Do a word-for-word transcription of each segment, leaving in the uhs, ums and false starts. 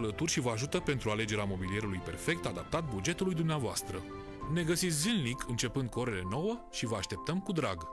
alături și vă ajută pentru alegerea mobilierului perfect adaptat bugetului dumneavoastră. Ne găsiți zilnic începând cu orele nouă și vă așteptăm cu drag!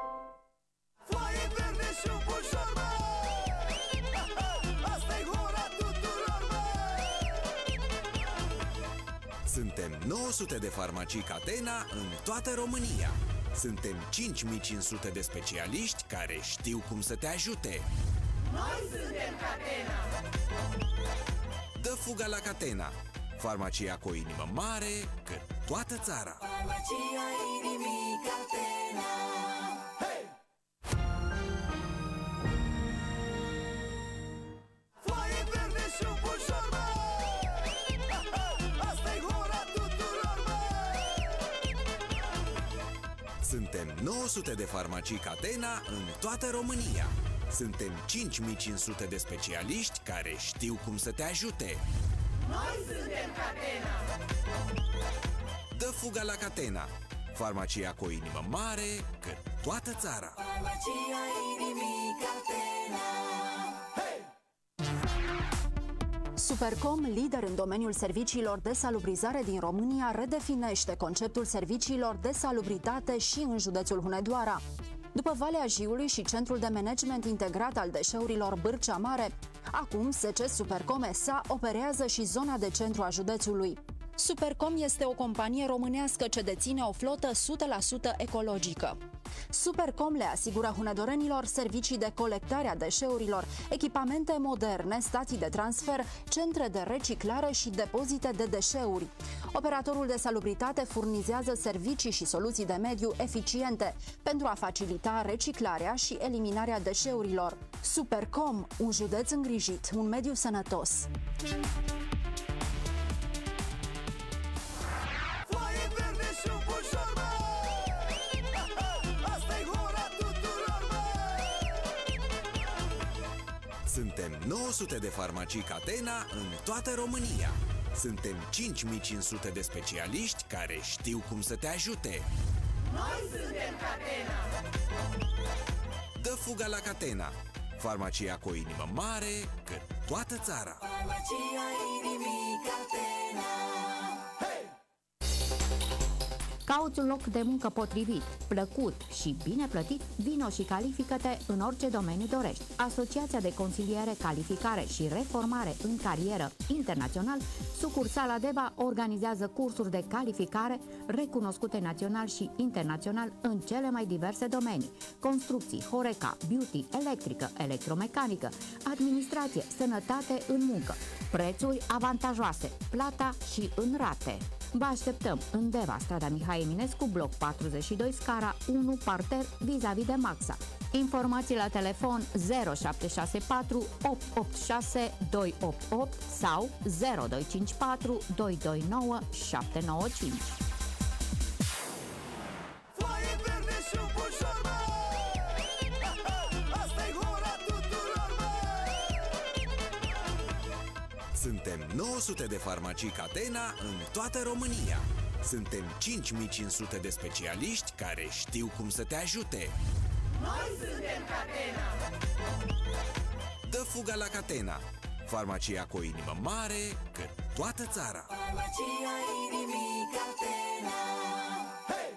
Suntem nouă sute de farmacii Catena în toată România. Suntem cinci mii cinci sute de specialiști care știu cum să te ajute. Noi suntem Catena! Dă fuga la Catena, farmacia cu o inimă mare, că toată țara. Farmacia inimii Catena. Hey! Foaie verde și un bușor, mă! Asta-i hora tuturor, mă! Suntem nouă sute de farmacii Catena în toată România. Suntem cinci mii cinci sute de specialiști care știu cum să te ajute. Noi suntem Catena! Dă fuga la Catena, farmacia cu o inimă mare, că toată țara. Farmacia inimii Catena. Hey! Supercom, lider în domeniul serviciilor de salubrizare din România, redefinește conceptul serviciilor de salubritate și în județul Hunedoara. După Valea Jiului și Centrul de Management Integrat al Deșeurilor Bârcea Mare, acum S C Supercom S A operează și zona de centru a județului. Supercom este o companie românească ce deține o flotă o sută la sută ecologică. Supercom le asigură hunedorenilor servicii de colectare a deșeurilor, echipamente moderne, stații de transfer, centre de reciclare și depozite de deșeuri. Operatorul de salubritate furnizează servicii și soluții de mediu eficiente pentru a facilita reciclarea și eliminarea deșeurilor. Supercom, un județ îngrijit, un mediu sănătos. Suntem nouă sute de farmacii Catena în toată România. Suntem cinci mii cinci sute de specialiști care știu cum să te ajute. Noi suntem Catena! Dă fuga la Catena, farmacia cu o inimă mare, că toată țara. Farmacia inimii Catena. Cauți un loc de muncă potrivit, plăcut și bine plătit? Vino și califică-te în orice domeniu dorești. Asociația de Consiliere, Calificare și Reformare în Carieră Internațional, sucursala Deva, organizează cursuri de calificare recunoscute național și internațional în cele mai diverse domenii: construcții, Horeca, beauty, electrică, electromecanică, administrație, sănătate în muncă, prețuri avantajoase, plata și în rate. Vă așteptăm în Deva, strada Mihai Eminescu, bloc patruzeci și doi, scara unu, parter, vis-a-vis de Maxa. Informații la telefon zero șapte șase patru opt opt șase doi opt opt sau zero doi cinci patru doi doi nouă șapte nouă cinci. Suntem nouă sute de farmacii Catena în toată România. Suntem cinci mii cinci sute de specialiști care știu cum să te ajute. Noi suntem Catena! Dă fuga la Catena, farmacia cu o inimă mare, că toată țara. Farmacia inimii Catena. Hey!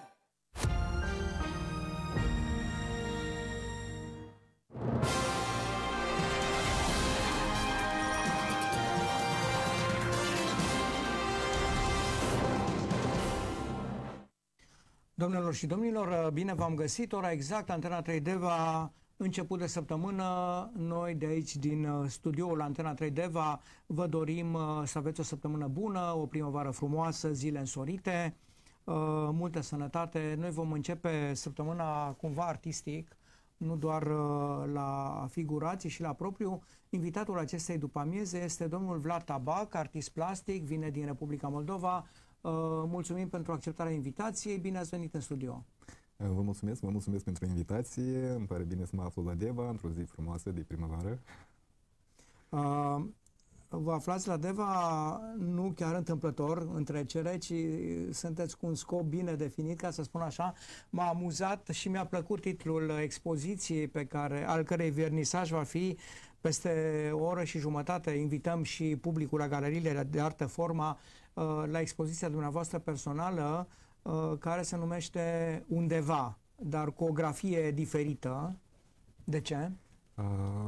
Domnilor și domnilor, bine v-am găsit. Ora exact, Antena trei Deva, început de săptămână. Noi de aici, din studioul Antena trei Deva, vă dorim să aveți o săptămână bună, o primăvară frumoasă, zile însorite, multă sănătate. Noi vom începe săptămâna cumva artistic, nu doar la figurații și la propriu. Invitatul acestei după-amieze este domnul Vlad Tabac, artist plastic, vine din Republica Moldova. Uh, mulțumim pentru acceptarea invitației, bine ați venit în studio. Vă mulțumesc, vă mulțumesc pentru invitație, îmi pare bine să mă aflu la Deva, într-o zi frumoasă de primăvară. Uh, vă aflați la Deva nu chiar întâmplător, în trecere, ci sunteți cu un scop bine definit, ca să spun așa. M-a amuzat și mi-a plăcut titlul expoziției pe care, al cărei vernisaj va fi Peste o oră și jumătate invităm și publicul la galeriile de artă Forma la expoziția dumneavoastră personală care se numește Undeva, dar cu o grafie diferită. De ce? Uh,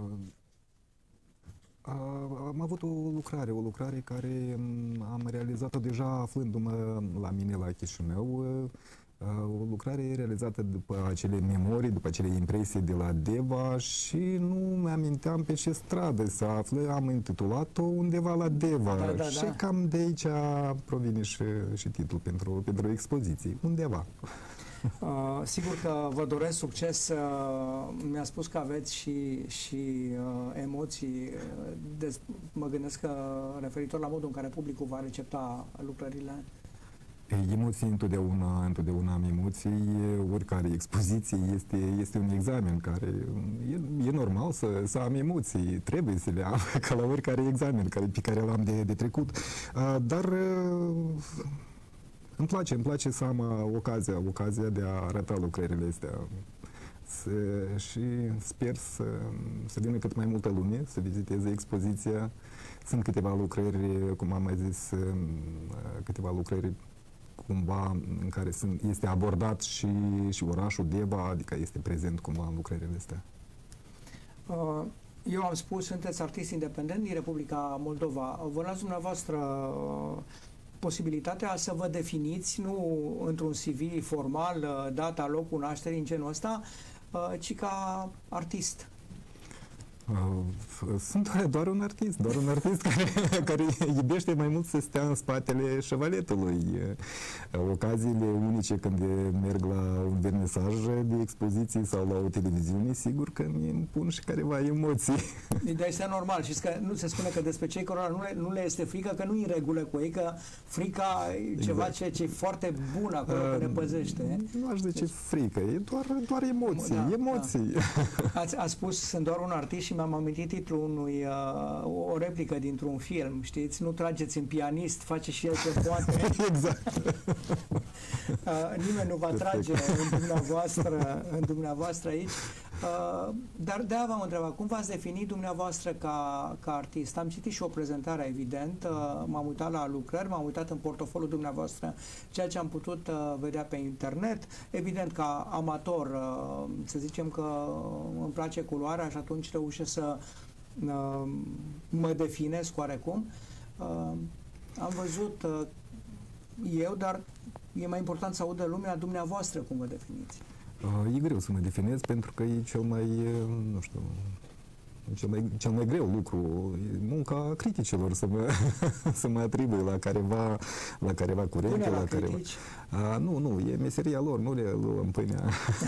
uh, am avut o lucrare, o lucrare care am realizat-o deja aflându-mă la mine la Chișinău. O lucrare realizată după acele memorii, după acele impresii de la Deva și nu mi-aminteam pe ce stradă se află. Am intitulat-o Undeva la Deva. Da, da, și da. Cam de aici provine și, și titlul pentru, pentru expoziție. Undeva. Uh, sigur că vă doresc succes. Uh, mi-a spus că aveți și, și uh, emoții. Des, mă gândesc că referitor la modul în care publicul va recepta lucrările. Emoții întotdeauna, întotdeauna am emoții. Oricare expoziție este, este un examen care e, e normal să, să am emoții. Trebuie să le am, ca la oricare examen care, pe care l-am de, de trecut. Uh, dar uh, îmi place, îmi place să am ocazia, ocazia de a arăta lucrările astea. Să, și sper să, să vină cât mai multă lume, să viziteze expoziția. Sunt câteva lucrări, cum am mai zis, câteva lucrări cumva în care sunt, este abordat și, și orașul Deva, adică este prezent cumva în lucrările astea. Eu am spus, sunteți artist independent din Republica Moldova. Vă las dumneavoastră posibilitatea să vă definiți, nu într-un C V formal, data, locul nașterii, în genul ăsta, ci ca artist. Sunt doar un artist, doar un artist care, care iubește mai mult să stea în spatele șevaletului. Ocaziile unice când merg la un vernisaj de expoziții sau la o televiziune, sigur că îmi pun și careva emoții. Dar este normal. Și că nu se spune că despre cei care nu le, nu le este frică, că nu e în regulă cu ei, că frica e ceva exact. ce, ce e foarte bun acolo, uh, că ne păzește. Nu aș zice deci, frică, e doar, doar emoții. Da, emoții. Da. Ați, ați spus, sunt doar un artist și mi-am amintit titlul unui, uh, o replică dintr-un film, știți? Nu trageți în pianist, face și el ce poate. Exact. Uh, nimeni nu va trage în dumneavoastră, în dumneavoastră aici. Uh, dar de-aia v-am întrebat, cum v-ați definit dumneavoastră ca, ca artist? Am citit și o prezentare, evident, uh, m-am uitat la lucrări, m-am uitat în portofoliul dumneavoastră, ceea ce am putut uh, vedea pe internet. Evident, ca amator, uh, să zicem că îmi place culoarea și atunci reușesc să uh, mă definesc oarecum. Uh, am văzut uh, eu, dar e mai important să audă lumea dumneavoastră cum vă definiți. E greu să mă definez pentru că e cel mai, nu știu, cel mai, cel mai greu lucru, e munca criticilor să mă, să mă atribuie la careva, la careva curente, la, la careva. A, nu, nu, e meseria lor, nu le luăm pâinea.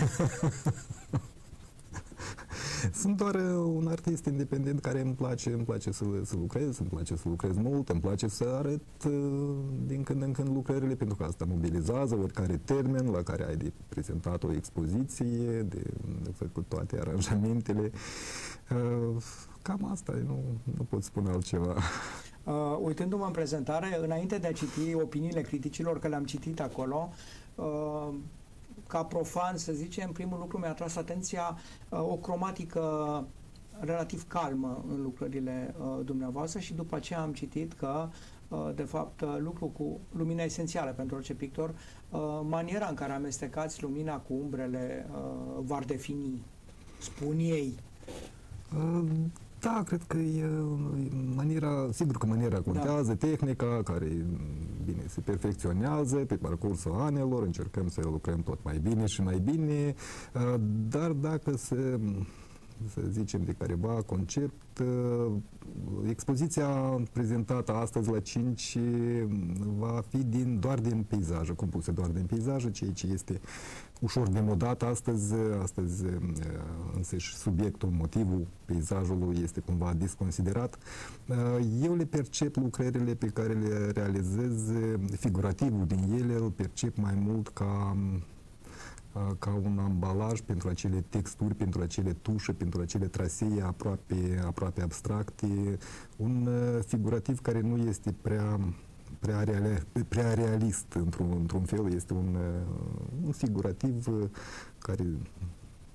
Sunt doar un artist independent care îmi place, îmi place să, să lucrez, îmi place să lucrez mult, îmi place să arăt din când în când lucrările, pentru că asta mobilizează oricare termen la care ai de prezentat o expoziție, de, de făcut toate aranjamentele. Cam asta, nu, nu pot spune altceva. Uh, uitându-mă în prezentare, înainte de a citi opiniile criticilor, că le-am citit acolo, uh, ca profan, să zicem, primul lucru mi-a atras atenția uh, o cromatică relativ calmă în lucrările uh, dumneavoastră și după aceea am citit că, uh, de fapt, uh, lucru cu lumina esențială pentru orice pictor, uh, maniera în care amestecați lumina cu umbrele uh, v-ar defini, spun ei. Uh. Da, cred că e maniera, sigur că maniera contează, da. Tehnica care, bine, se perfecționează pe parcursul anilor, încercăm să lucrăm tot mai bine și mai bine, dar dacă să, să zicem de careva concept, expoziția prezentată astăzi la cinci va fi din, doar din peisaje, compusă doar din peisaje, ceea ce este ușor demodat astăzi, astăzi însă și subiectul, motivul peisajului este cumva disconsiderat. Eu le percep lucrările pe care le realizez, figurativul din ele îl percep mai mult ca ca un ambalaj pentru acele texturi, pentru acele tușe, pentru acele trasee aproape, aproape abstracte, un figurativ care nu este prea Prea, real, prea realist într-un într-un fel, este un, un figurativ care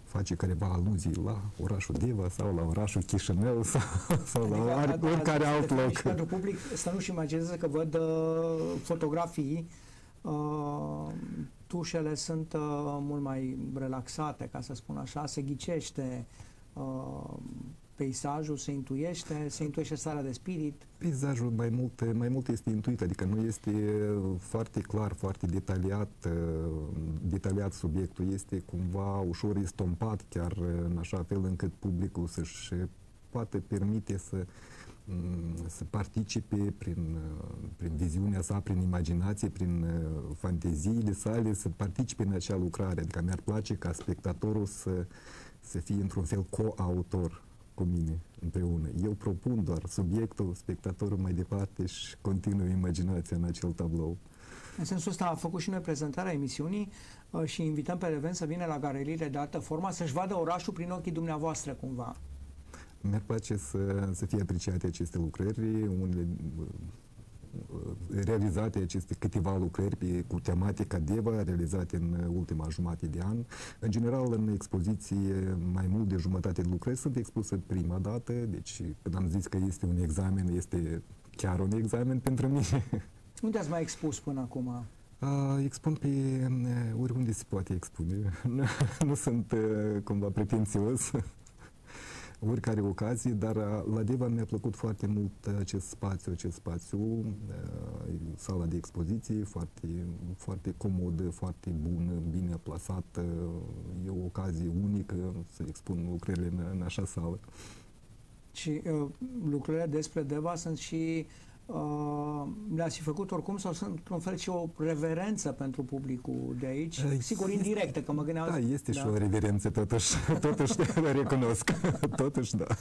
face careva aluzii la orașul Deva sau la orașul Chișinău sau, sau adică, la ar, oricare alt loc. Și pentru public să nu-și imagineze că văd uh, fotografii, uh, tușele sunt uh, mult mai relaxate, ca să spun așa, se ghicește uh, peisajul, se intuiește, se intuiește starea de spirit. Peisajul mai mult, mai mult este intuit, adică nu este foarte clar, foarte detaliat, detaliat subiectul, este cumva ușor estompat, chiar în așa fel încât publicul să-și poate permite să, să participe prin, prin viziunea sa, prin imaginație, prin fanteziile sale, să participe în acea lucrare. Adică mi-ar place ca spectatorul să, să fie într-un fel co-autor cu mine, împreună. Eu propun doar subiectul, spectatorul mai departe și continuă imaginația în acel tablou. În sensul ăsta a făcut și noi prezentarea emisiunii uh, și invităm pe Leven să vină la galeriile de altă formă, să-și vadă orașul prin ochii dumneavoastră, cumva. Mi-ar place să, să fie apreciate aceste lucrări, unele realizate aceste câteva lucrări pe, cu tematica Deva, realizate în ultima jumătate de an. În general, în expoziție, mai mult de jumătate de lucrări sunt expuse prima dată, deci când am zis că este un examen, este chiar un examen pentru mine. Unde ați mai expus până acum? Uh, expun pe uh, oriunde se poate expune. Nu sunt uh, cumva pretențios. Oricare ocazie, dar la Deva mi-a plăcut foarte mult acest spațiu, acest spațiu, uh, sala de expoziție, foarte, foarte comodă, foarte bună, bine plasată. E o ocazie unică să expun lucrările în, în așa sală. Și uh, lucrurile despre Deva sunt și Uh, le-ați fi făcut oricum sau sunt într-un fel și o reverență pentru publicul de aici? Uh, Sigur, indirectă, că mă gândeam... Da, este da. și o reverență, totuși, totuși le recunosc, totuși, da.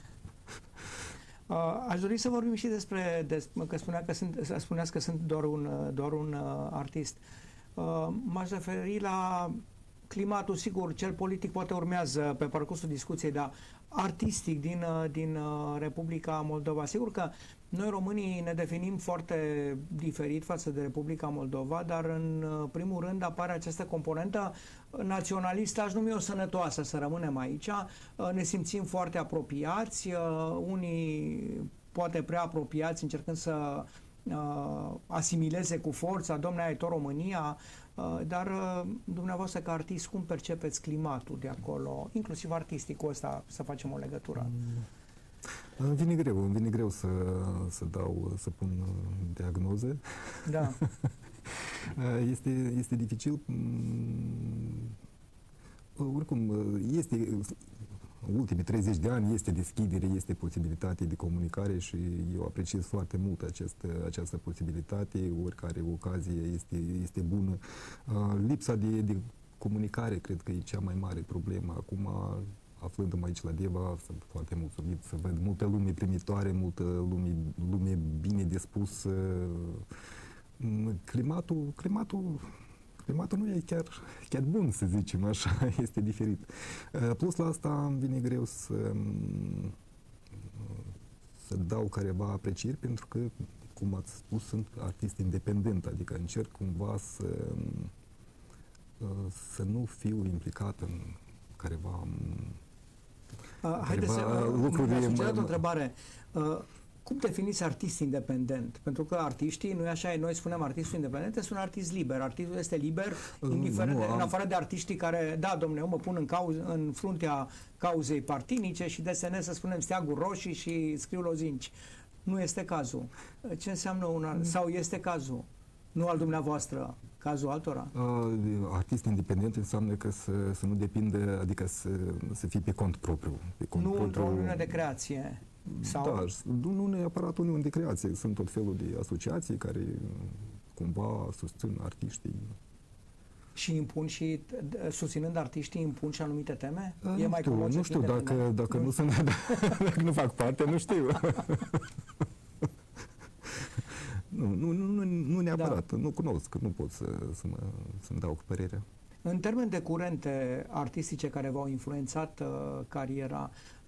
Uh, aș dori să vorbim și despre, despre că spunea că sunt, spuneați că sunt doar un, doar un uh, artist. Uh, m-aș referi la climatul, sigur, cel politic poate urmează pe parcursul discuției, dar artistic din, din Republica Moldova. Sigur că noi românii ne definim foarte diferit față de Republica Moldova, dar în primul rând apare această componentă naționalistă, aș numi o sănătoasă, să rămânem aici. Ne simțim foarte apropiați, unii poate prea apropiați, încercând să uh, asimileze cu forța, domnule, ai tot România, uh, dar uh, dumneavoastră ca artist, cum percepeți climatul de acolo, inclusiv artisticul ăsta, să facem o legătură? Mm. Îmi vine greu, îmi vine greu să, să dau, să pun diagnoze. Da. este, este dificil. Oricum, este... În ultimii treizeci de ani este deschidere, este posibilitate de comunicare și eu apreciez foarte mult această, această posibilitate, oricare ocazie este, este bună. Lipsa de, de comunicare cred că e cea mai mare problemă. Acum, aflându-mă aici la Deva, sunt foarte mulțumit să văd multă lume primitoare, multă lume, lume bine dispusă. Climatul, climatul Climatul nu e chiar, chiar bun, să zicem așa, este diferit. Plus la asta îmi vine greu să, să dau careva aprecieri, pentru că, cum ați spus, sunt artist independent, adică încerc cumva să, să nu fiu implicat în careva, careva să, lucruri. Mi-a o întrebare. Cum definiți artist independent? Pentru că artiștii, nu e așa, noi spunem artistul independent, este un artist liber. Artistul este liber, indiferent, nu, am... în afară de artiștii care, da, domnule, eu mă pun în, cauz, în fruntea cauzei partinice și desenez, să spunem, steaguri roșii și scriu lozinci. Nu este cazul. Ce înseamnă un art... sau este cazul? Nu al dumneavoastră, cazul altora? Uh, artist independent înseamnă că să, să nu depindă, adică să, să fie pe cont propriu. Pe cont nu propriu... într-o uniune de creație. Sau... Da, nu neapărat uniuni de creație, sunt tot felul de asociații care cumva susțin artiștii. Și impun și, susținând artiștii, impun și anumite teme? A, e nu mai știu, nu știu, dacă, dacă nu, nu sunt, dacă nu fac parte, nu știu. nu, nu, nu, nu neapărat, da. Nu cunosc, nu pot să, să mă, să-mi dau cu părerea. În termen de curente artistice care v-au influențat uh, cariera,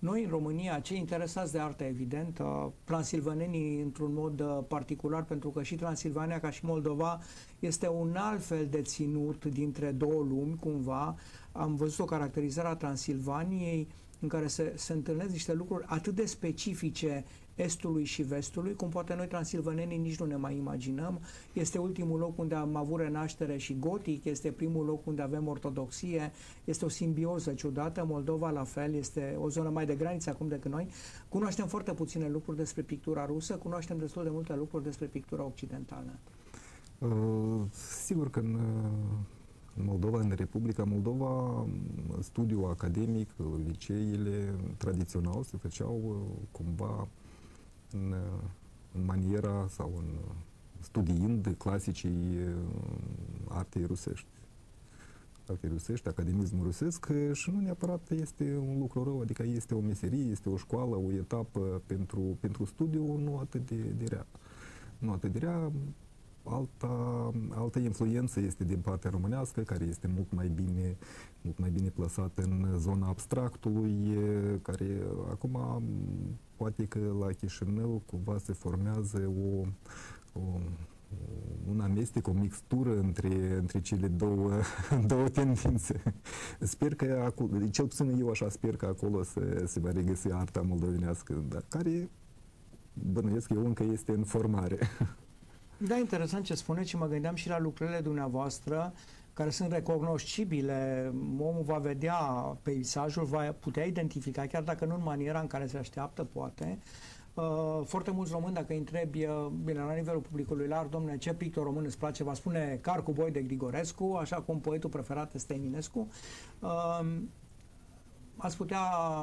Noi, în România, cei interesați de artă, evident, transilvanenii într-un mod particular, pentru că și Transilvania, ca și Moldova, este un alt fel de ținut dintre două lumi, cumva. Am văzut o caracterizare a Transilvaniei în care se, se întâlnesc niște lucruri atât de specifice estului și vestului, cum poate noi transilvanenii nici nu ne mai imaginăm. Este ultimul loc unde am avut renaștere și gotic, este primul loc unde avem ortodoxie, este o simbioză ciudată. Moldova la fel, este o zonă mai de graniță acum decât noi. Cunoaștem foarte puține lucruri despre pictura rusă, cunoaștem destul de multe lucruri despre pictura occidentală. Uh, sigur că în, în Moldova, în Republica Moldova, studiul academic, liceile tradițional se făceau cumva în, în maniera sau în studiind clasicii artei rusești. Artei rusești, academismul rusesc, și nu neapărat este un lucru rău, adică este o meserie, este o școală, o etapă pentru, pentru studiu nu atât de, de rea. Nu atât de rea. Alta, altă influență este din partea românească, care este mult mai bine, mult mai bine plasată în zona abstractului, care acum poate că la Chișinău cumva se formează o, o, un amestec, o mixtură între, între cele două, două tendințe. Sper că acolo, cel puțin eu așa sper că acolo se, se va regăsi arta moldovenească, dar care bănuiesc eu încă este în formare. Da, interesant ce spuneți și mă gândeam și la lucrările dumneavoastră care sunt recognoscibile. Omul va vedea peisajul, va putea identifica, chiar dacă nu în maniera în care se așteaptă, poate. Uh, foarte mulți români, dacă îi întrebi, uh, bine, la nivelul publicului larg, domne, ce pictor român îți place, va spune Carcu Boi de Grigorescu, așa cum poetul preferat este Eminescu. Uh, ați putea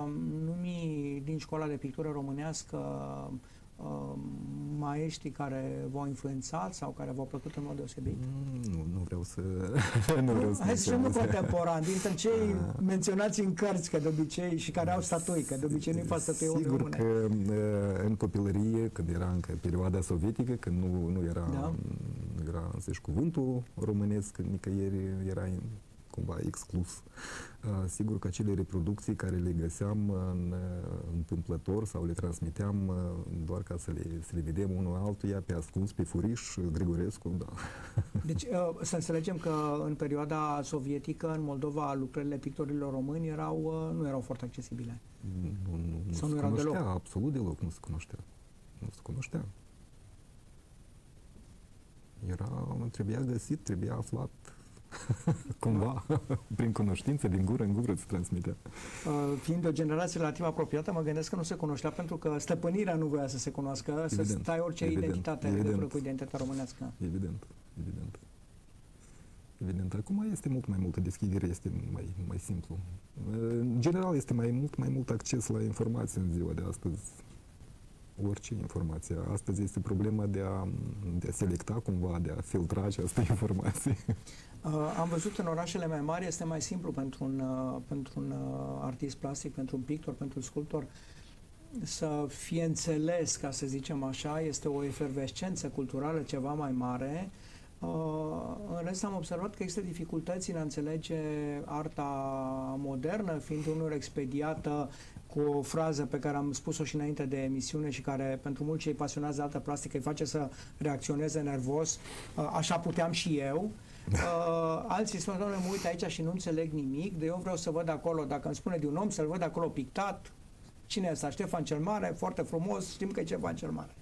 numi din școala de pictură românească uh, maestrii care v-au influențat sau care v-au plăcut în mod deosebit? Nu, nu vreau să... nu vreau să Hai să zicem nu contemporan, dintre cei menționați în cărți, că de obicei, și care au statui, că de obicei nu-i fac statui unde Sigur rămâne. că în copilărie, când era încă perioada sovietică, când nu, nu era, Da. era însăși cuvântul românesc, nicăieri era cumva exclus. Uh, sigur că acele reproducții care le găseam în, uh, întâmplător sau le transmiteam uh, doar ca să le, să le vedem unul altuia pe ascuns, pe furiș, Grigorescu, da. Deci uh, să înțelegem că în perioada sovietică, în Moldova, lucrările pictorilor români erau, uh, nu erau foarte accesibile. Nu, nu, nu Sau se nu erau cunoștea, deloc? absolut deloc nu se cunoștea. Nu se cunoștea. Era, trebuia găsit, trebuia aflat. Cumva, prin cunoștință, din gură în gură se transmitea. Uh, fiind de o generație relativ apropiată, mă gândesc că nu se cunoștea pentru că stăpânirea nu voia să se cunoască, Evident, să stai orice evident, identitate în evident. legătură cu identitatea românească. Evident, evident. Evident. Acum este mult mai multă deschidere, este mai, mai simplu. În general este mai mult, mai mult acces la informație în ziua de astăzi. Orice informație. Astăzi este problema de a, de a selecta cumva, de a filtra această informație. Uh, am văzut în orașele mai mari este mai simplu pentru un, uh, pentru un uh, artist plastic, pentru un pictor, pentru un sculptor să fie înțeles, ca să zicem așa, este o efervescență culturală ceva mai mare. Uh, în rest am observat că există dificultăți în a înțelege arta modernă, fiind unor expediată cu o frază pe care am spus-o și înainte de emisiune și care pentru mulți cei pasionați de artă plastică îi face să reacționeze nervos. Uh, așa puteam și eu. Uh, alții spun, doamne, mă uit aici și nu înțeleg nimic, de eu vreau să văd acolo, dacă îmi spune de un om, să-l văd acolo pictat. Cine e ăsta? Ștefan cel Mare, foarte frumos, știm că e Ștefan cel Mare.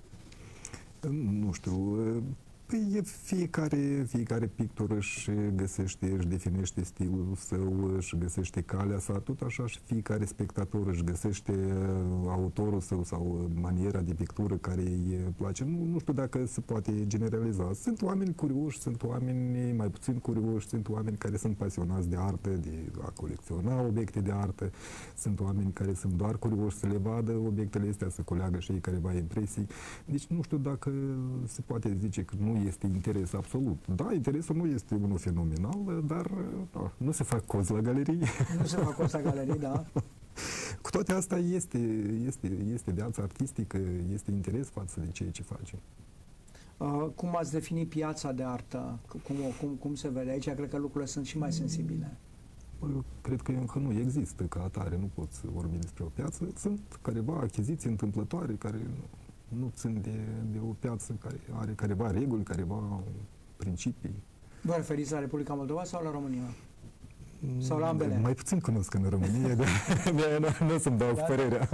Nu știu, păi fiecare, fiecare pictor își găsește, își definește stilul său, își găsește calea sa, tot așa și fiecare spectator își găsește autorul său sau maniera de pictură care îi place. Nu, nu știu dacă se poate generaliza. Sunt oameni curioși, sunt oameni mai puțin curioși, sunt oameni care sunt pasionați de artă, de a colecționa obiecte de artă, sunt oameni care sunt doar curioși să le vadă obiectele astea, să culeagă și ei careva impresii. Deci nu știu dacă se poate zice că nu este interes absolut. Da, interesul nu este unul fenomenal, dar da, nu se fac cozi la galerii. Nu se fac cozi la galerii, da. Cu toate astea este, este, este viața artistică, este interes față de ceea ce facem. Uh, cum ați definit piața de artă? Cum, cum, cum se vede aici? Cred că lucrurile sunt și mai sensibile. Cred că încă nu există ca atare, nu pot să vorbi despre o piață. Sunt careva achiziții întâmplătoare care nu țin de, de o piață care are careva reguli, careva principii. Vă referiți la Republica Moldova sau la România? Sau la ambele? Mai puțin cunosc în România, de nu, nu o să-mi dau da? părerea.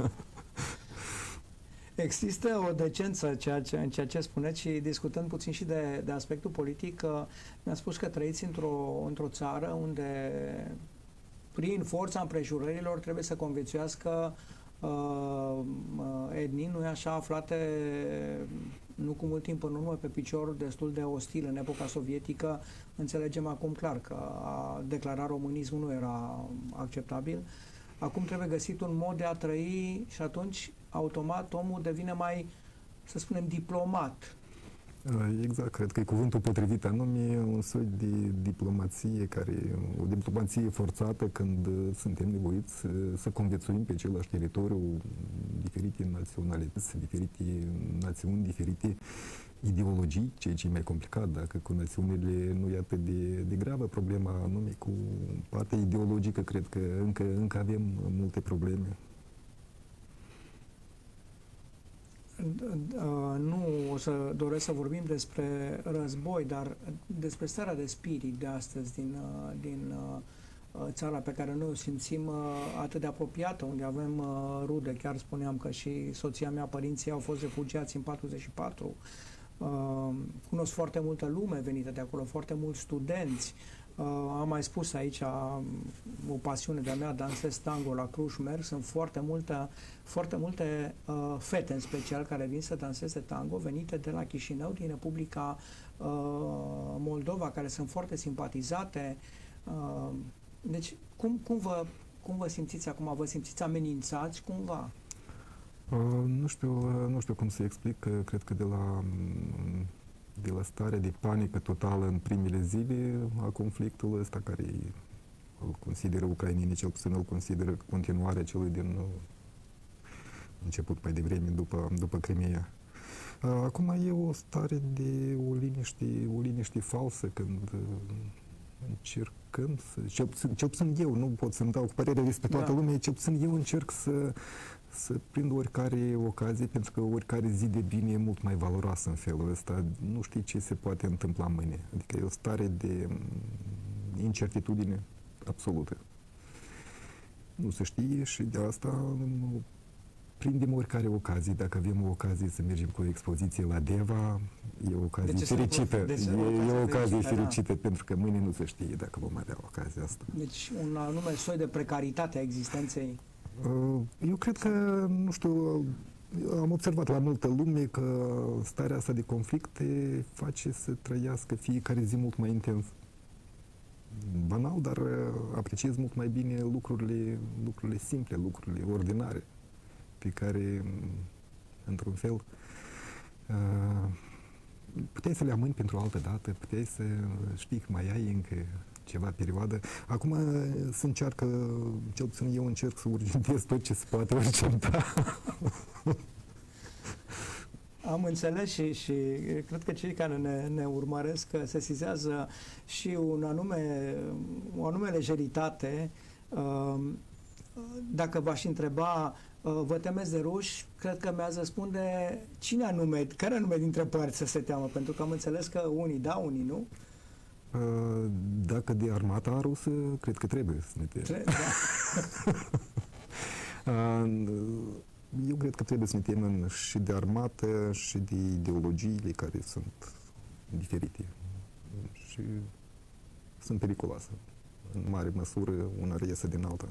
Există o decență ceea ce, în ceea ce spuneți și discutând puțin și de, de aspectul politic, mi-a spus că trăiți într-o, într-o țară unde prin forța împrejurărilor trebuie să conviețuiască uh, etnii, nu-i așa, aflate nu cu mult timp în urmă pe picior destul de ostil în epoca sovietică. Înțelegem acum clar că a declara românismul nu era acceptabil. Acum trebuie găsit un mod de a trăi și atunci automat omul devine mai, să spunem, diplomat. Exact, cred că e cuvântul potrivit, anume un soi de diplomație, care, o diplomație forțată când suntem nevoiți să, să conviețuim pe același teritoriu diferite naționalități, diferite națiuni, diferite ideologii, ceea ce e mai complicat, dacă cu națiunile nu e atât de, de gravă problema, anume cu partea ideologică, cred că încă, încă avem multe probleme. Nu o să doresc să vorbim despre război, dar despre starea de spirit de astăzi din, din țara pe care noi o simțim atât de apropiată, unde avem rude. Chiar spuneam că și soția mea, părinții au fost refugiați în patruzeci și patru. Cunosc foarte multă lume venită de acolo, foarte mulți studenți. Uh, am mai spus aici o pasiune de-a mea, dansez tango la Cluj, merg, sunt foarte multe, foarte multe uh, fete în special care vin să danseze tango, venite de la Chișinău, din Republica uh, Moldova, care sunt foarte simpatizate. Uh, deci, cum, cum, vă, cum vă simțiți acum? Vă simțiți amenințați cumva? Uh, nu știu, uh, nu știu cum să explic, că cred că de la de la starea de panică totală în primele zile a conflictului ăsta, care îl consideră ucrainenii, cel puțin îl consideră continuarea celui din început mai devreme, după, după Crimea. Acum e o stare de o liniște, o liniște falsă, când încercăm să... Cel puțin, cel puțin eu, nu pot să-mi dau cu părerea despre toată da. lumea, cel puțin eu încerc să să prind oricare ocazie, pentru că oricare zi de bine e mult mai valoroasă în felul ăsta. Nu știi ce se poate întâmpla mâine. Adică e o stare de incertitudine absolută. Nu se știe și de asta prindem oricare ocazie. Dacă avem o ocazie să mergem cu o expoziție la Deva, e o ocazie deci fericită. Deci e, e o ocazie fericită, fericită da. pentru că mâine nu se știe dacă vom avea ocazia asta. Deci un anume soi de precaritate a existenței. Eu cred că, nu știu, am observat la multă lume că starea asta de conflicte face să trăiască fiecare zi mult mai intens. Banal, dar apreciez mult mai bine lucrurile, lucrurile simple, lucrurile ordinare, pe care, într-un fel, puteai să le amâni pentru o altă dată, puteai să știi că mai ai încă ceva perioadă. Acum se încearcă, cel puțin eu încerc să urgentez tot ce se poate urgenta. Am înțeles și, și cred că cei care ne, ne urmăresc sesizează și un anume, o anume lejeritate. Dacă v-aș întreba, vă temeți de ruși, cred că mi-ați răspunde cine anume, care anume dintre părți să se teamă, pentru că am înțeles că unii da, unii nu. Dacă de armata rusă, cred că trebuie să ne temem. Da. Eu cred că trebuie să ne temem și de armată și de ideologiile care sunt diferite și sunt periculoase. În mare măsură, una reiese din alta.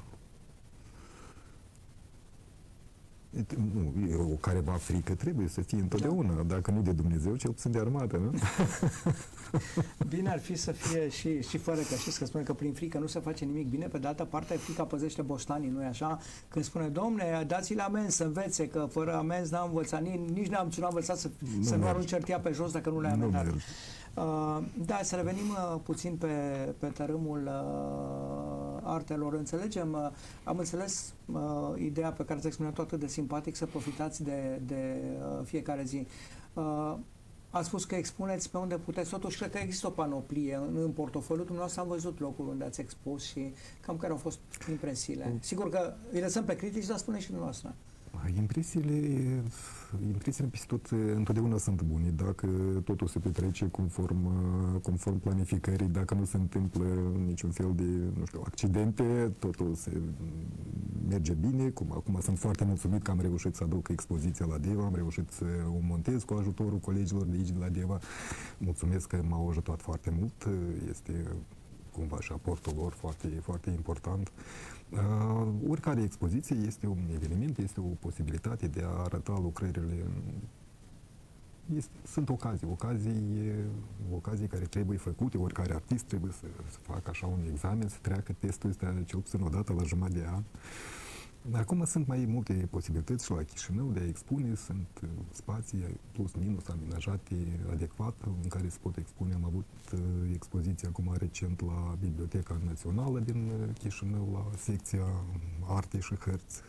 Nu, e o careva frică trebuie să fie întotdeauna, da. Dacă nu de Dumnezeu, cel puțin de armată, nu? Bine ar fi să fie și, și fără, că știți că spune că prin frică nu se face nimic bine, pe de altă parte frica păzește boștanii, nu-i așa? Când spune, domne, dați-le amenzi să învețe, că fără amenzi n-am învățat, nici, nici n-am ce n-am învățat să nu, să nu arunci certia pe jos dacă nu le-ai amendat. Uh, da, să revenim uh, puțin pe, pe tărâmul uh, artelor. Înțelegem, uh, am înțeles uh, ideea pe care ați exprimat-o atât de simpatic, să profitați de, de uh, fiecare zi. Uh, ați spus că expuneți pe unde puteți, totuși cred că există o panoplie. În, în portofoliul dumneavoastră am văzut locul unde ați expus și cam care au fost impresiile. Sigur că îi lăsăm pe critici, dar spuneți și dumneavoastră. Impresiile, impresiile peste tot întotdeauna sunt bune. Dacă totul se petrece conform, conform planificării, dacă nu se întâmplă niciun fel de, nu știu, accidente, totul se merge bine. Cum acum sunt foarte mulțumit că am reușit să aduc expoziția la Deva, am reușit să o montez cu ajutorul colegilor de aici, de la Deva. Mulțumesc că m-au ajutat foarte mult. Este cumva și aportul lor foarte, foarte important. Uh, oricare expoziție este un eveniment, este o posibilitate de a arăta lucrările. Este, sunt ocazii, ocazii, ocazii care trebuie făcute, oricare artist trebuie să, să facă așa un examen, să treacă testul ăsta cel puțin o dată la jumătate de an. Acum sunt mai multe posibilități și la Chișinău de a expune, sunt spații plus minus amenajate adecvat în care se pot expune. Am avut uh, expoziție acum recent la Biblioteca Națională din Chișinău, la secția Arte și Hărți.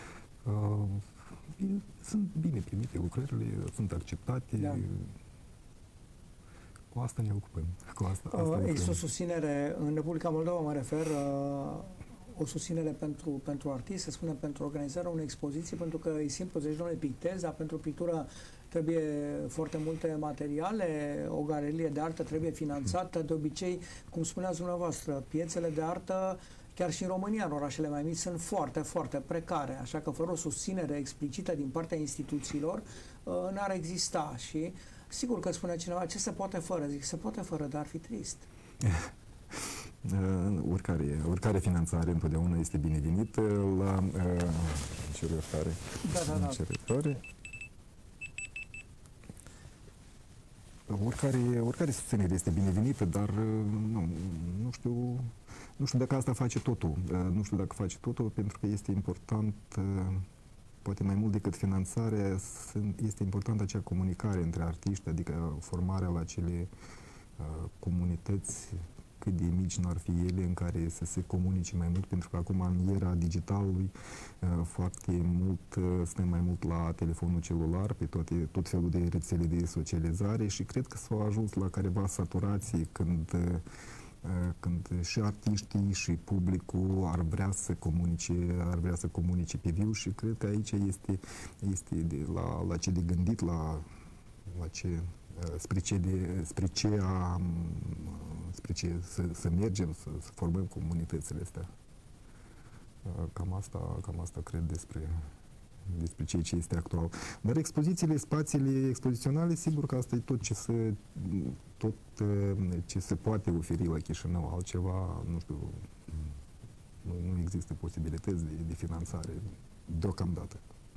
Uh, sunt bine primite lucrările, sunt acceptate. Da. Cu asta ne ocupăm. Cu asta, asta uh, există o susținere în Republica Moldova, mă refer, uh, o susținere pentru, pentru artist, să spunem, pentru organizarea unei expoziții, pentru că e simplu să zici, domnule, pictezi, dar pentru pictură trebuie foarte multe materiale, o galerie de artă trebuie finanțată, de obicei, cum spuneați dumneavoastră, piețele de artă, chiar și în România, în orașele mai mici, sunt foarte, foarte precare, așa că fără o susținere explicită din partea instituțiilor, n-ar exista și sigur că spune cineva, ce se poate fără? Zic, se poate fără, dar ar fi trist. Uh, oricare, oricare finanțare întotdeauna este binevenită la uh, cercetare. Da, da, da. Cercetare. Oricare, oricare susținere este binevenită, dar nu, nu știu, nu știu dacă asta face totul. Uh, nu știu dacă face totul, pentru că este important, uh, poate mai mult decât finanțarea, este important acea comunicare între artiști, adică formarea la acele uh, comunități cât de mici n-ar fi ele, în care să se comunice mai mult, pentru că acum în era digitalului foarte mult, suntem mai mult la telefonul celular, pe toate, tot felul de rețele de socializare și cred că s-au ajuns la careva saturație când, când și artiștii și publicul ar vrea să comunice, ar vrea să comunice pe viu și cred că aici este, este de, la, la ce de gândit, la, la ce spre ce, de, spre ce, a, spre ce să, să mergem, să, să formăm comunitățile astea. Cam asta, cam asta cred despre, despre ceea ce este actual. Dar expozițiile, spațiile expoziționale, sigur că asta e tot ce se, tot ce se poate oferi la Chișinău. Altceva, nu știu, nu, nu există posibilități de, de finanțare deocamdată.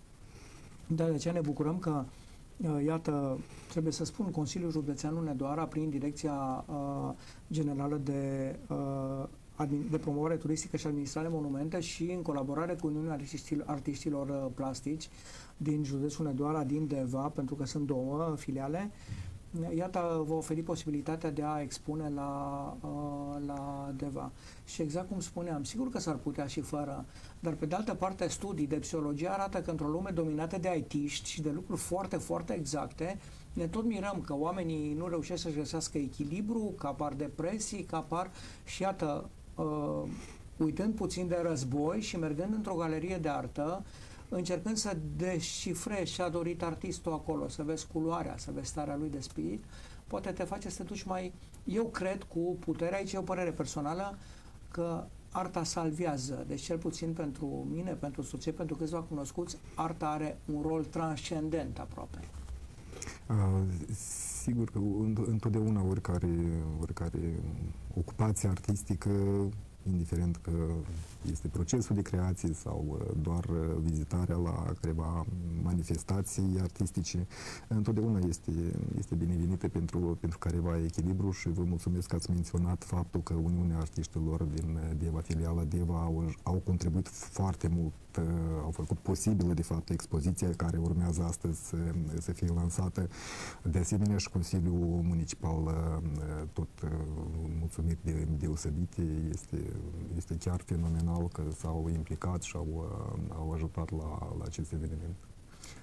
Da, de aceea ne bucurăm că iată, trebuie să spun, Consiliul Județean Hunedoara, prin Direcția uh, Generală de, uh, de Promovare Turistică și Administrare Monumente și în colaborare cu Uniunea Artiștilor, Artiștilor uh, Plastici din județul Hunedoara, din Deva, pentru că sunt două filiale, iată, vă oferi posibilitatea de a expune la, uh, la Deva. Și exact cum spuneam, sigur că s-ar putea și fără, dar pe de altă parte studii de psihologie arată că într-o lume dominată de I T-ști și de lucruri foarte, foarte exacte, ne tot mirăm că oamenii nu reușesc să-și găsească echilibru, că apar depresii, că apar și iată, uh, uitând puțin de război și mergând într-o galerie de artă, încercând să descifrezi ce a dorit artistul acolo, să vezi culoarea, să vezi starea lui de spirit, poate te face să te duci mai... Eu cred cu puterea, aici e o părere personală, că arta salvează. Deci cel puțin pentru mine, pentru soție, pentru câțiva cunoscuți, arta are un rol transcendent aproape. Uh, sigur că întotdeauna oricare, oricare ocupație artistică, indiferent că este procesul de creație sau doar vizitarea la câteva manifestații artistice, întotdeauna este, este binevenită pentru, pentru careva echilibru și vă mulțumesc că ați menționat faptul că Uniunea Artiștilor din Deva, filiala Deva, au, au contribuit foarte mult, au făcut posibilă, de fapt, expoziția care urmează astăzi să, să fie lansată. De asemenea, și Consiliul Municipal, tot mulțumit de deosebite, este, este chiar fenomenal că s-au implicat și au, au ajutat la, la acest eveniment.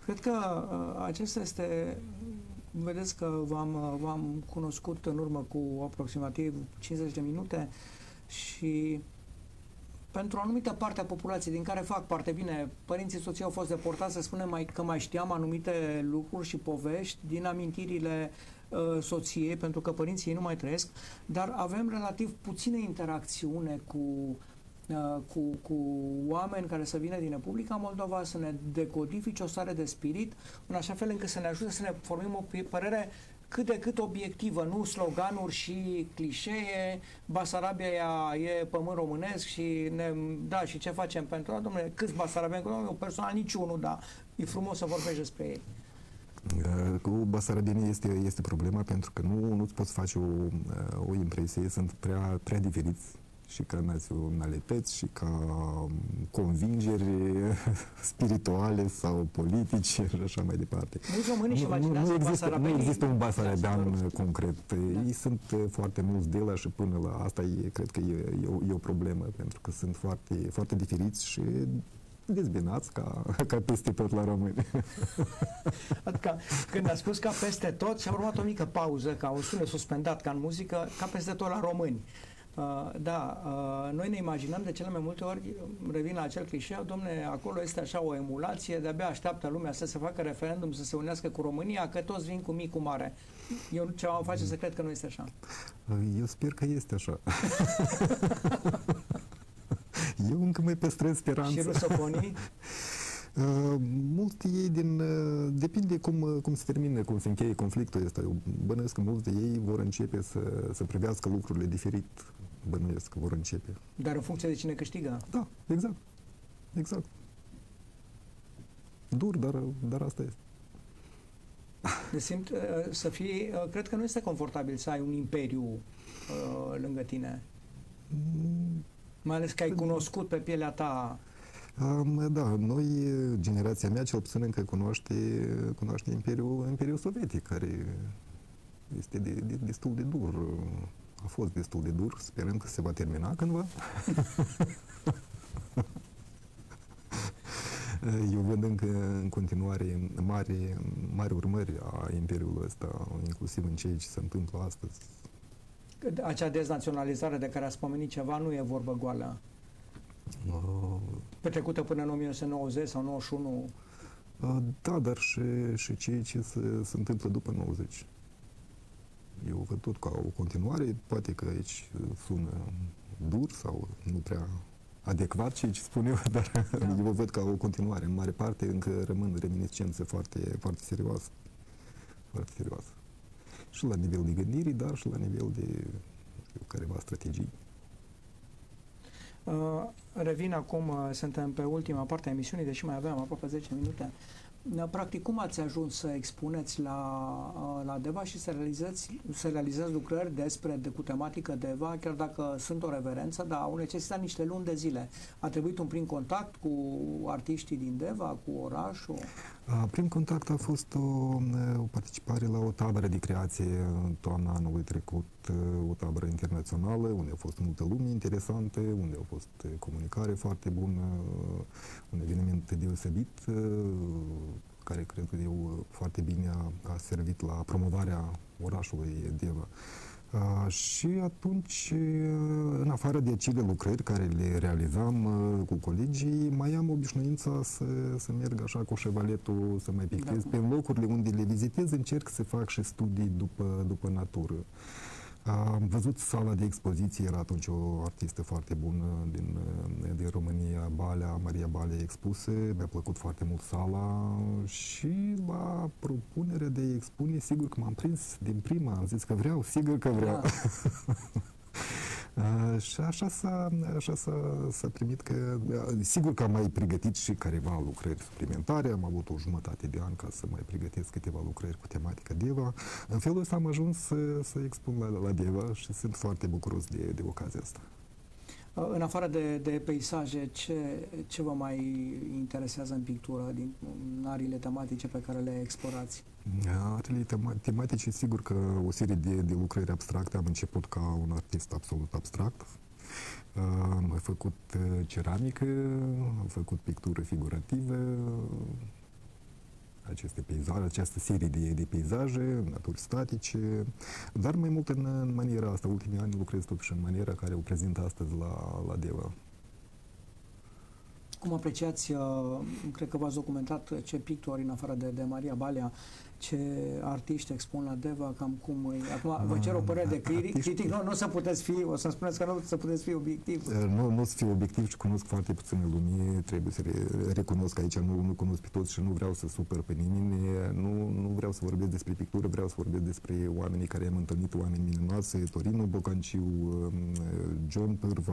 Cred că uh, acesta este... Vedeți că v-am, v-am cunoscut în urmă cu aproximativ cincizeci de minute și pentru o anumită parte a populației din care fac parte, bine, părinții soții au fost deportați, să spunem mai, că mai știam anumite lucruri și povești din amintirile uh, soției, pentru că părinții ei nu mai trăiesc, dar avem relativ puțină interacțiune cu Uh, cu, cu oameni care să vină din Republica Moldova, să ne decodifice o stare de spirit, în așa fel încât să ne ajute să ne formăm o părere cât de cât obiectivă, nu sloganuri și clișee, Basarabia e pământ românesc și ne, da, și ce facem pentru ăla, domnule, câți basarabieni, eu personal niciunul, dar e frumos să vorbești despre ei. Cu basarabienii este, este problema, pentru că nu, nu-ți poți face o, o impresie, sunt prea, prea diferiți și ca naționalități și ca convingeri spirituale sau politice și așa mai departe. Mulți români și nu, nu, există, nu există un basarabean concret. Da. Ei sunt foarte mulți de la și până la asta e, cred că e, e, o, e o problemă, pentru că sunt foarte, foarte diferiți și dezbinați ca, ca peste tot la români. Adică când a spus ca peste tot și a urmat o mică pauză, ca un sunet suspendat ca în muzică, ca peste tot la români. Uh, da, uh, noi ne imaginăm de cele mai multe ori, revin la acel clișeu, domne, acolo este așa o emulație, de-abia așteaptă lumea să se facă referendum, să se unească cu România, că toți vin cu mic, cu mare. Eu ceva îmi face să cred că nu este așa. Eu sper că este așa. Eu încă mai păstrez speranța. Și rusofonii? Uh, mulți ei din... Uh, depinde cum, cum se termină, cum se încheie conflictul ăsta. Eu bănuiesc că mulți de ei vor începe să, să privească lucrurile diferit. Bănuiesc că vor începe. Dar în funcție de cine câștigă? Da, exact. Exact. Dur, dar, dar asta este. De simt uh, să fii... Uh, cred că nu este confortabil să ai un imperiu uh, lângă tine. Mm. Mai ales că ai cunoscut pe pielea ta... Um, da, noi, generația mea, cel puțin încă cunoaște, cunoaște Imperiul, Imperiul Sovietic, care este de, de, destul de dur. A fost destul de dur, sperăm că se va termina cândva. Eu văd încă în continuare mari, mari urmări a Imperiului ăsta, inclusiv în ceea ce se întâmplă astăzi. Acea deznaționalizare de care a spomenit ceva nu e vorbă goală. Uh, petrecută până în o mie nouă sute nouăzeci sau nouăzeci și unu. Uh, da, dar și, și ceea ce se, se întâmplă după nouăzeci. Eu văd tot ca o continuare, poate că aici sună dur sau nu prea adecvat ceea ce spun eu, dar da. Eu văd ca o continuare. În mare parte încă rămân reminiscențe foarte, foarte serioase. Foarte serioase. Și la nivel de gândire, dar și la nivel de, nu știu, careva strategii. Uh, revin acum, uh, suntem pe ultima parte a emisiunii, deși mai aveam aproape zece minute. Uh, practic, cum ați ajuns să expuneți la, uh, la DEVA și să realizați, să realizați lucrări despre, de, cu tematică DEVA, chiar dacă sunt o reverență, dar au necesitat niște luni de zile. A trebuit un prim contact cu artiștii din DEVA, cu orașul? Uh, prim contact a fost o, o participare la o tabără de creație în toamna anului trecut, o tabără internațională, unde a fost multă lume interesantă, unde a fost comunicare foarte bună, un eveniment deosebit, care cred că eu foarte bine a, a servit la promovarea orașului Deva. Uh, și atunci, în afară de acele lucrări care le realizam uh, cu colegii, mai am obișnuința să, să merg așa cu șevaletul, să mai pictez da. Pe locurile unde le vizitez, încerc să fac și studii după, după natură. Am văzut sala de expoziție, era atunci o artistă foarte bună din, din România, Balea, Maria Balea expuse, mi-a plăcut foarte mult sala și la propunerea de a expune, sigur că m-am prins din prima, am zis că vreau, sigur că vreau. Da. Uh, și așa s-a, așa s-a, s-a primit că, sigur că am mai pregătit și careva lucrări suplimentare, am avut o jumătate de an ca să mai pregătesc câteva lucrări cu tematică DEVA. În felul ăsta am ajuns să, să expun la, la DEVA și sunt foarte bucuros de, de ocazia asta. În afară de, de peisaje, ce, ce vă mai interesează în pictură, din arile tematice pe care le explorați? Arile tematice, sigur că o serie de, de lucrări abstracte. Am început ca un artist absolut abstract. Am făcut ceramică, am făcut pictură figurativă, aceste peisaje, această serie de, de peisaje, naturi statice, dar mai mult în, în maniera asta. Ultimii ani lucrez totuși în maniera care o prezint astăzi la, la Deva. Cum apreciați, cred că v-ați documentat ce pictori, în afară de, de Maria Balea, ce artiști expun la Deva, cam cum îi... Acum vă cer o părere de critic, Artiști... critic nu, nu o să puteți fi, o să-mi spuneți că nu o să puteți fi obiectiv. Nu, nu o să fiu obiectiv și cunosc foarte puține lume, trebuie să re, recunosc aici, nu, nu cunosc pe toți și nu vreau să supăr pe nimeni, nu, nu vreau să vorbesc despre pictură, vreau să vorbesc despre oamenii care am întâlnit, oameni minunoase, Torino Bocanciu, John Pârva,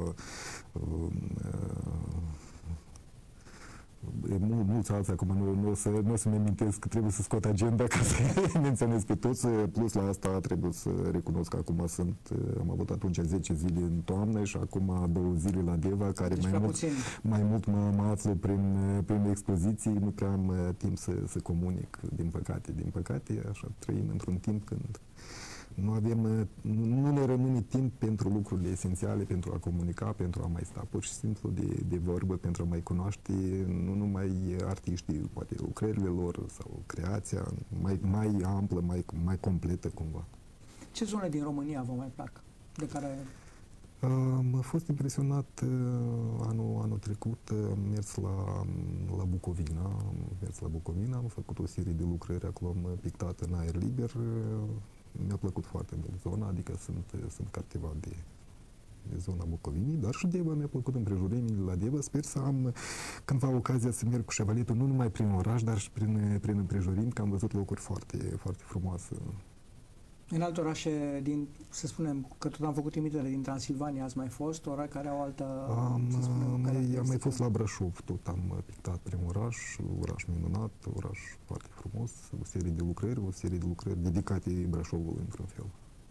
Mul, mulți alții, acum nu, nu, o să, nu o să-mi amintesc că trebuie să scot agenda ca să menționez pe toți, plus la asta trebuie să recunosc că acum sunt, am avut atunci zece zile în toamnă și acum două zile la Deva, care deci mai, mult, mai mult mă, mă aflu prin, prin expoziții, nu prea am timp să, să comunic, din păcate, din păcate, așa trăim într-un timp când nu avem, nu ne rămâne timp pentru lucrurile esențiale, pentru a comunica, pentru a mai sta pur și simplu de, de vorbă, pentru a mai cunoaște nu numai artiștii, poate lucrările lor sau creația mai, mai amplă, mai, mai completă cumva. Ce zone din România vă mai plac? De care... Am fost impresionat anul, anul trecut, am mers la, la Bucovina, am mers la Bucovina, am făcut o serie de lucrări acolo, am pictat în aer liber. Mi-a plăcut foarte mult zona, adică sunt, sunt captivat de, de zona Bucovinii, dar și Deva mi-a plăcut împrejurimile la Deva. Sper să am cândva ocazia să merg cu șevaletul, nu numai prin oraș, dar și prin, prin împrejurimi, că am văzut locuri foarte, foarte frumoase. În alte orașe, din, să spunem, că tot am făcut trimitere din Transilvania, ați mai fost, orașe care au altă... Am, spunem, mai, am mai fost la Brașov, tot am pictat prin oraș, oraș minunat, oraș foarte frumos, o serie de lucrări, o serie de lucrări dedicate Brașovului, într-un fel.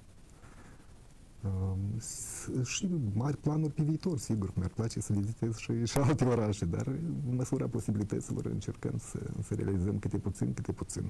Um, și mari planuri pe viitor, sigur, mi-ar place să vizitez și, și alte orașe, dar în măsura posibilităților încercăm să, să realizăm câte puțin, câte puțin.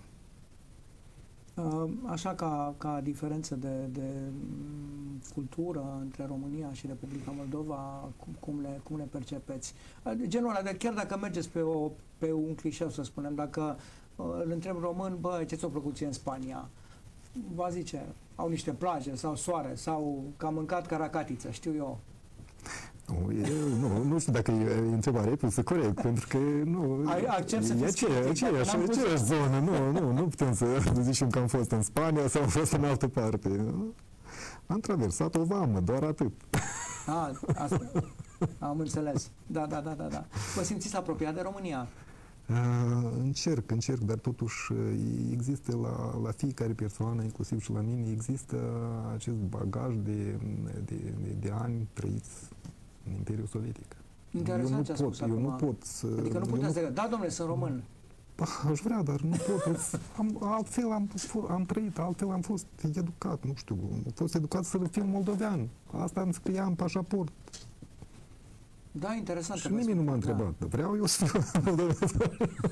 Așa ca, ca diferență de, de cultură între România și Republica Moldova, cum, cum, le, cum le percepeți? Genul ăla, de, chiar dacă mergeți pe, o, pe un clișeu, să spunem, dacă îl întreb român, bă, ce ți-a plăcut ție în Spania? Va zice, au niște plaje, sau soare, sau că am mâncat caracatiță, știu eu. Nu, eu, nu, nu știu dacă e întrebarea pusă corect, pentru că nu, Ai, accept să e aceeași, aceeași, aceeași zonă, nu, nu, nu putem să zicem că am fost în Spania sau am fost în altă parte. Nu? Am traversat o vamă, doar atât. A, asta, am înțeles. Da, da, da, da, da. Vă simțiți apropiat de România? Uh, încerc, încerc, dar totuși există la, la fiecare persoană, inclusiv și la mine, există acest bagaj de, de, de, de ani trăiți în Imperiul Sovietic. Interesant eu ce nu pot, eu nu pot să... Adică nu puteți nu... Da, domnule, sunt român. Ba, aș vrea, dar nu pot. Am, altfel am, am trăit, altfel am fost educat, nu știu, am fost educat să fiu moldovean. Asta îmi scria în pașaport. Da, interesant. Și nimeni nu m-a întrebat, da. Vreau eu să fiu moldovean.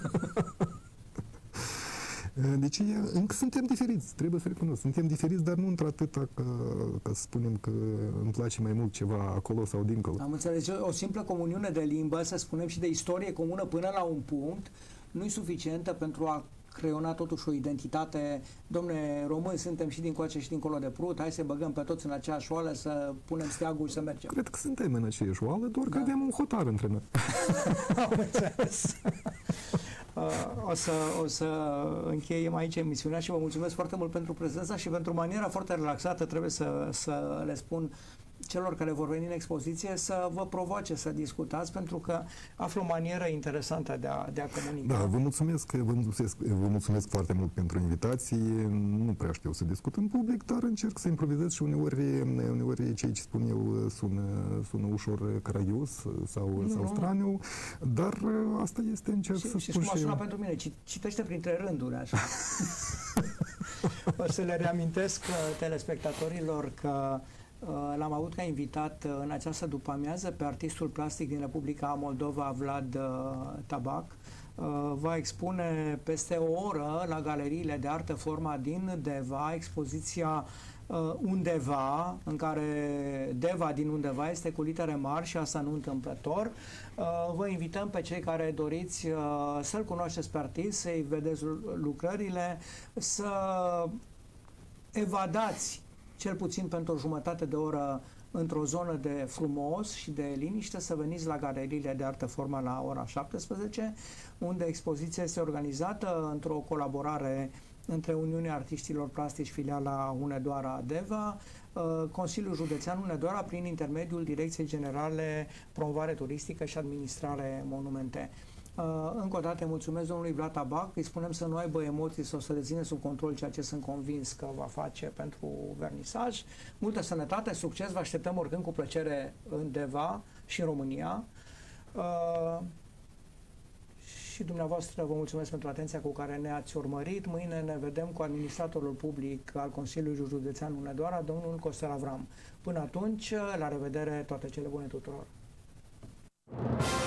Deci încă suntem diferiți, trebuie să recunosc. Suntem diferiți, dar nu într-atâta că, că să spunem că îmi place mai mult ceva acolo sau dincolo. Am înțeles. O simplă comuniune de limbă, să spunem, și de istorie comună până la un punct, nu e suficientă pentru a creiona totuși o identitate. Domne, români suntem și din coace și dincolo de Prut, hai să băgăm pe toți în aceeași oală, să punem steagul și să mergem. Cred că suntem în aceeași oală, doar da. Că avem un hotar între noi. Am înțeles. Uh, o, să, o să încheiem aici emisiunea și vă mulțumesc foarte mult pentru prezența și pentru maniera foarte relaxată, trebuie să, să le spun celor care vor veni în expoziție să vă provoace să discutați, pentru că află o manieră interesantă de a, de a comunica. Da, vă mulțumesc, vă mulțumesc, vă mulțumesc foarte mult pentru invitație. Nu prea știu să discut în public, dar încerc să improvizez și uneori, uneori ceea ce spun eu sună, sună ușor caragios sau, sau straniu, dar asta este, încerc și, să și spun și... Și pentru mine, citește printre rânduri, așa. O să le reamintesc telespectatorilor că l-am avut ca invitat în această după-amiază pe artistul plastic din Republica Moldova, Vlad Tabac. va expune peste o oră la galeriile de artă Forma din Deva expoziția Undeva, în care Deva din undeva este cu litere mari și asta nu întâmplător. Vă invităm pe cei care doriți să-l cunoașteți pe artist, să-i vedeți lucrările, să evadați cel puțin pentru o jumătate de oră într-o zonă de frumos și de liniște, să veniți la galeriile de artă Forma la ora șaptesprezece, unde expoziția este organizată într-o colaborare între Uniunea Artiștilor Plastici, filiala Hunedoara Deva, Consiliul Județean Hunedoara, prin intermediul Direcției Generale Promovare Turistică și Administrare Monumente. Încă o dată mulțumesc domnului Vlad Tabac, îi spunem să nu aibă emoții sau să le ține sub control, ceea ce sunt convins că va face pentru vernisaj. Multă sănătate, succes, vă așteptăm oricând cu plăcere în Deva și în România. Și dumneavoastră vă mulțumesc pentru atenția cu care ne-ați urmărit. Mâine ne vedem cu administratorul public al Consiliului Județean Hunedoara, domnul Costel Avram. Până atunci, la revedere, toate cele bune tuturor!